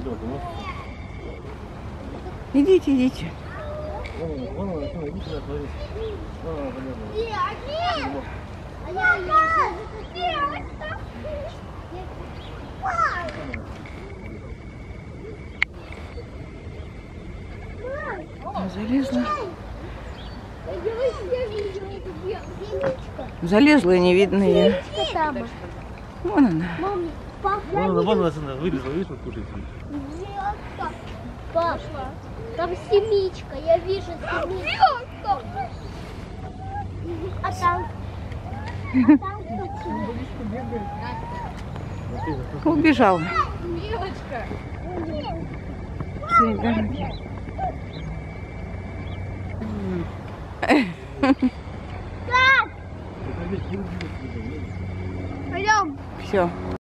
Идите, идите. Залезла. Залезла и не видно ее. Вон она. Вон она вылезла, видишь, вот кушает. Пошла. Там семечка, я вижу семечку. А там? Убежал. Милочка. Пойдем. Все.